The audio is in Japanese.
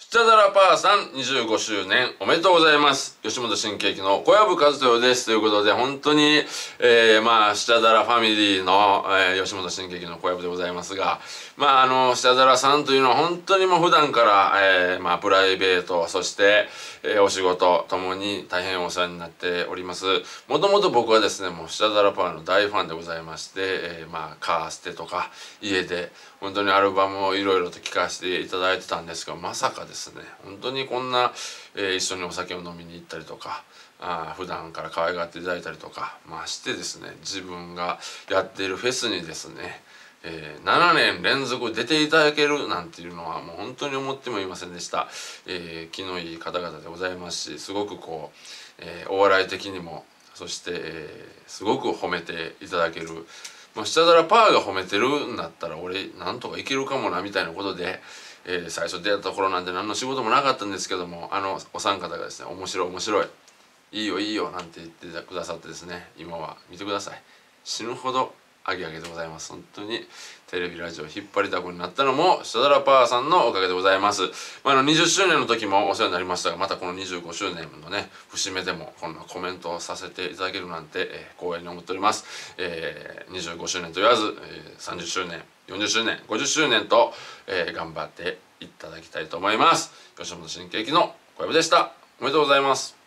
スチャダラパーさん25周年おめでとうございます。吉本新喜劇の小籔和豊です。ということで、本当に、スチャダラファミリーの、吉本新喜劇の小籔でございますが、スチャダラさんというのは本当にもう普段から、プライベート、そして、お仕事ともに大変お世話になっております。もともと僕はですね、もうスチャダラパーの大ファンでございまして、カーステとか家で本当にアルバムをいろいろと聴かせていただいてたんですが、まさかですね、本当にこんな、一緒にお酒を飲みに行ったりとか、普段から可愛がっていただいたりとか、してですね、自分がやっているフェスにですね、7年連続出ていただけるなんていうのはもう本当に思ってもいませんでした。気のいい方々でございますし、すごくこう、お笑い的にも、そして、すごく褒めていただける。スチャダラパーが褒めてるんだったら俺なんとかいけるかもなみたいなことで、最初出会った頃なんて何の仕事もなかったんですけども、お三方がですね、面白い面白い、いいよいいよなんて言ってくださってですね、今は見てください、死ぬほどアゲアゲでございます。本当にテレビラジオ引っ張りだこになったのもスチャダラパーさんのおかげでございます。20周年の時もお世話になりましたが、またこの25周年のね節目でもこんなコメントをさせていただけるなんて、光栄に思っております。25周年と言わず、30周年40周年50周年と、頑張っていただきたいと思います。吉本新喜劇の小籔でした。おめでとうございます。